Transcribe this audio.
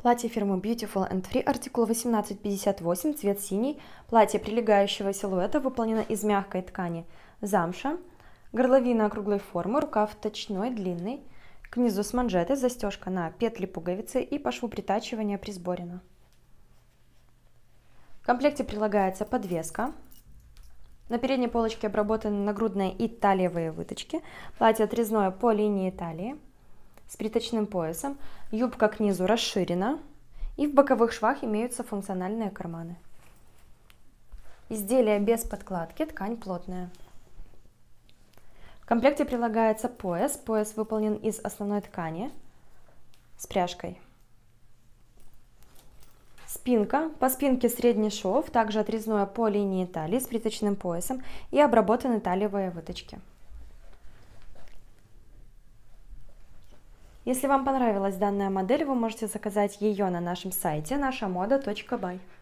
Платье фирмы Beautiful and Free, артикул 1858, цвет синий. Платье прилегающего силуэта выполнено из мягкой ткани замша. Горловина округлой формы, рукав точной, длинный. К низу с манжетой, застежка на петли пуговицы и по шву притачивания присборено. В комплекте прилагается подвеска. На передней полочке обработаны нагрудные и талиевые выточки. Платье отрезное по линии талии с приточным поясом. Юбка к низу расширена. И в боковых швах имеются функциональные карманы. Изделие без подкладки, ткань плотная. В комплекте прилагается пояс. Пояс выполнен из основной ткани с пряжкой. Спинка. По спинке средний шов, также отрезное по линии талии с приточным поясом и обработаны талиевые выточки. Если вам понравилась данная модель, вы можете заказать ее на нашем сайте nashamoda.by.